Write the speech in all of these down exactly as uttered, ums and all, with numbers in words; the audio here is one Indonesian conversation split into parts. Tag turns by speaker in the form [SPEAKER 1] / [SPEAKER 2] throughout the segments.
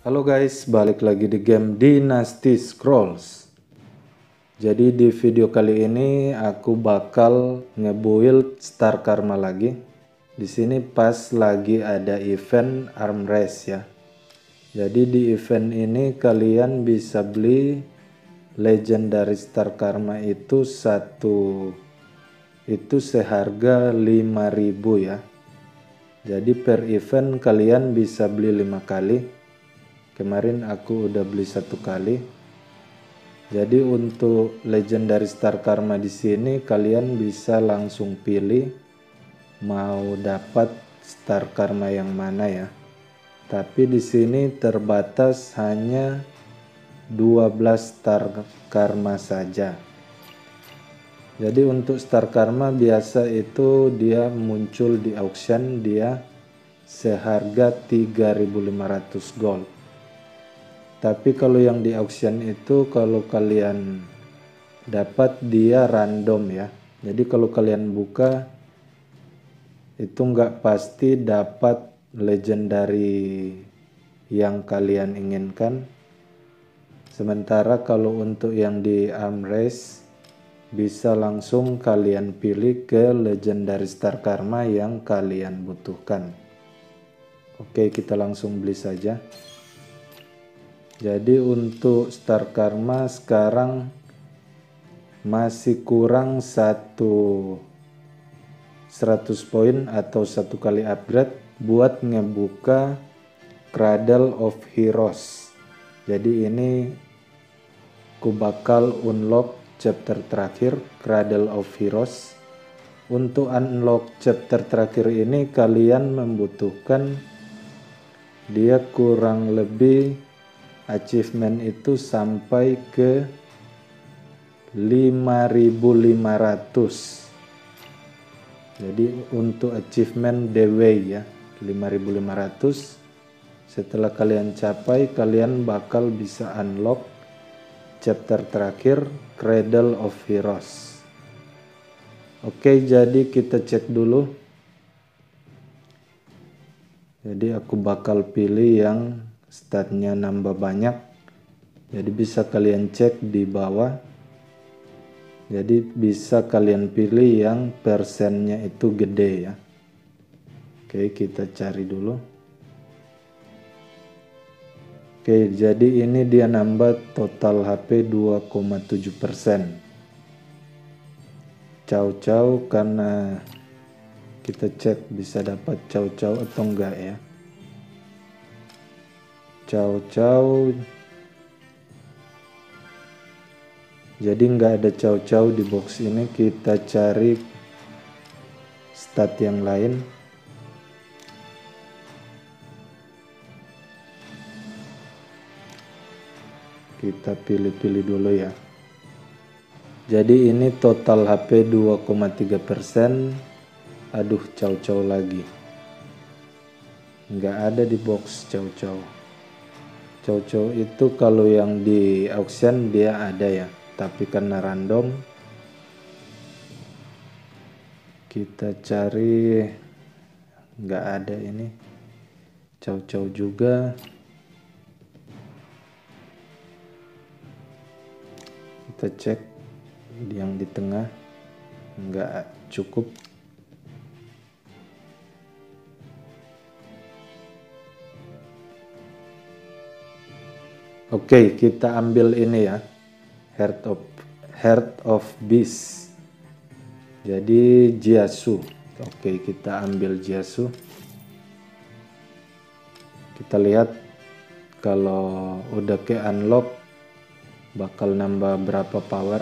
[SPEAKER 1] Halo guys, balik lagi di game Dynasty Scrolls. Jadi di video kali ini aku bakal nge-build Star Karma lagi. Di sini pas lagi ada event arm race ya. Jadi di event ini kalian bisa beli Legendary Star Karma itu satu itu seharga lima ribu ya. Jadi per event kalian bisa beli lima kali. Kemarin aku udah beli satu kali. Jadi untuk Legendary Star Karma di sini kalian bisa langsung pilih mau dapat Star Karma yang mana ya. Tapi di sini terbatas hanya dua belas Star Karma saja. Jadi untuk Star Karma biasa itu dia muncul di auction, dia seharga tiga ribu lima ratus gold. Tapi kalau yang di auction itu kalau kalian dapat dia random ya. Jadi kalau kalian buka itu nggak pasti dapat legendary yang kalian inginkan. Sementara kalau untuk yang di arm race bisa langsung kalian pilih ke Legendary Star Karma yang kalian butuhkan. Oke, kita langsung beli saja. Jadi untuk Star Karma sekarang masih kurang satu seratus poin atau satu kali upgrade buat ngebuka Cradle of Heroes. Jadi ini aku bakal unlock chapter terakhir Cradle of Heroes. Untuk unlock chapter terakhir ini kalian membutuhkan dia kurang lebih achievement itu sampai ke lima ribu lima ratus. Jadi untuk achievement the way ya lima ribu lima ratus. Setelah kalian capai kalian bakal bisa unlock chapter terakhir Cradle of Heroes. Oke, jadi kita cek dulu. Jadi aku bakal pilih yang statnya nambah banyak. Jadi bisa kalian cek di bawah. Jadi bisa kalian pilih yang persennya itu gede ya. Oke, kita cari dulu. Oke, jadi ini dia nambah total H P dua koma tujuh persen. Caw-caw karena kita cek bisa dapat caw-caw atau enggak ya. Caw-caw, jadi nggak ada caw-caw di box ini. Kita cari stat yang lain. Kita pilih-pilih dulu ya. Jadi ini total H P dua koma tiga persen. Aduh, caw-caw lagi nggak ada di box caw-caw. Caw-caw itu kalau yang di auction dia ada ya, tapi karena random kita cari nggak ada ini caw-caw juga. Kita cek yang di tengah nggak cukup. Oke, kita ambil ini ya, Heart of Heart of Beast. Jadi Jiasu. Oke, kita ambil Jiasu. Kita lihat kalau udah ke unlock bakal nambah berapa power.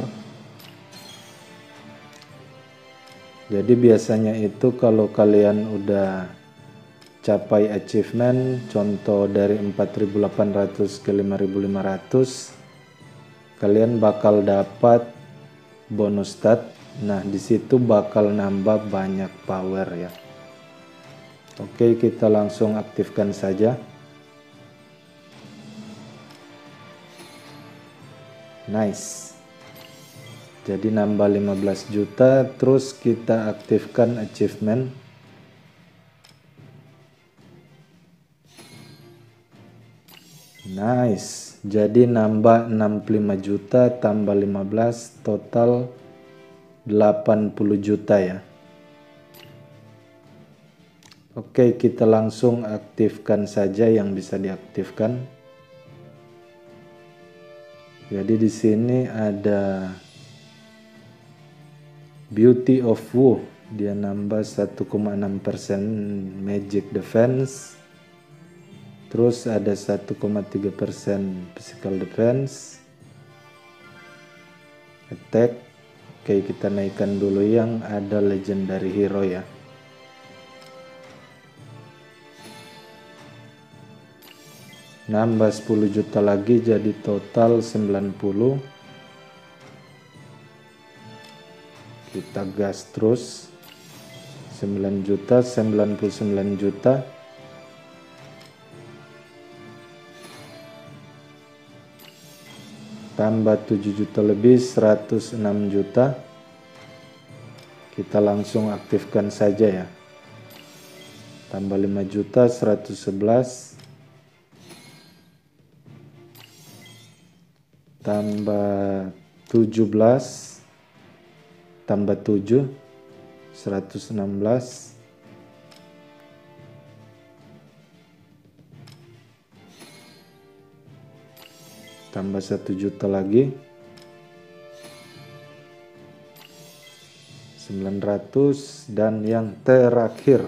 [SPEAKER 1] Jadi biasanya itu kalau kalian udah capai achievement, contoh dari empat ribu delapan ratus ke lima ribu lima ratus, kalian bakal dapat bonus stat. Nah, di situ bakal nambah banyak power ya. Oke, kita langsung aktifkan saja. Nice. Jadi nambah lima belas juta, terus kita aktifkan achievement. Nice, jadi nambah enam puluh lima juta tambah lima belas, total delapan puluh juta ya. Oke, kita langsung aktifkan saja yang bisa diaktifkan. Jadi di sini ada Beauty of Wu, dia nambah satu koma enam persen magic defense. Terus ada satu koma tiga persen physical defense, attack. Oke, kita naikkan dulu yang ada legendary hero ya. Nambah sepuluh juta lagi jadi total sembilan puluh. Kita gas terus. sembilan juta, sembilan puluh sembilan juta. Tambah tujuh juta lebih, seratus enam juta. Kita langsung aktifkan saja ya. Tambah lima juta, seratus sebelas. Tambah tujuh belas. Tambah tujuh, seratus enam belas. Tambah satu juta lagi, sembilan ratus, dan yang terakhir.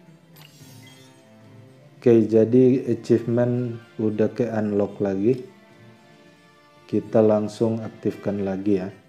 [SPEAKER 1] Oke, jadi achievement udah ke unlock lagi. Kita langsung aktifkan lagi ya.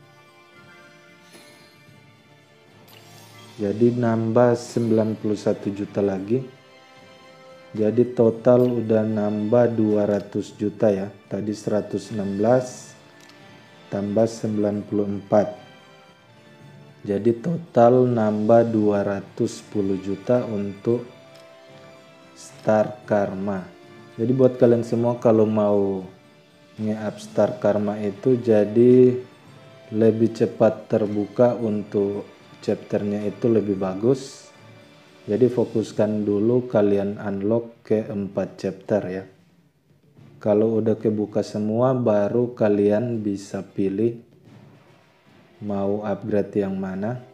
[SPEAKER 1] Jadi nambah sembilan puluh satu juta lagi. Jadi total udah nambah dua ratus juta ya. Tadi seratus enam belas tambah sembilan puluh empat. Jadi total nambah dua ratus sepuluh juta untuk Star Karma. Jadi buat kalian semua kalau mau nge-up Star Karma itu jadi lebih cepat terbuka untuk chapternya itu lebih bagus. Jadi fokuskan dulu kalian unlock ke empat chapter ya. Kalau udah kebuka semua baru kalian bisa pilih mau upgrade yang mana.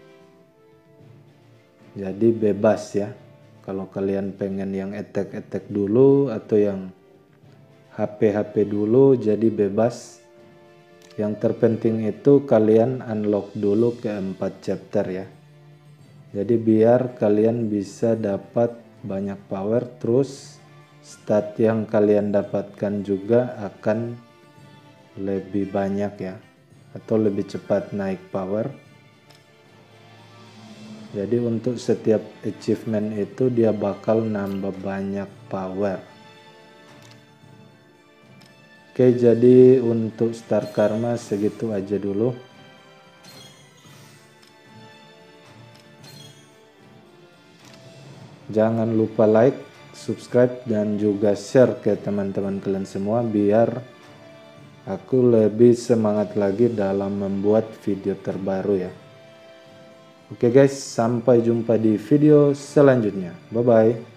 [SPEAKER 1] Jadi bebas ya. Kalau kalian pengen yang attack-attack dulu atau yang H P-H P dulu, jadi bebas. Yang terpenting itu kalian unlock dulu ke empat chapter ya. Jadi biar kalian bisa dapat banyak power, terus stat yang kalian dapatkan juga akan lebih banyak ya, atau lebih cepat naik power. Jadi untuk setiap achievement itu dia bakal nambah banyak power. Oke, jadi untuk Star Karma segitu aja dulu. Jangan lupa like, subscribe, dan juga share ke teman-teman kalian semua biar aku lebih semangat lagi dalam membuat video terbaru ya. Oke guys, sampai jumpa di video selanjutnya. Bye bye.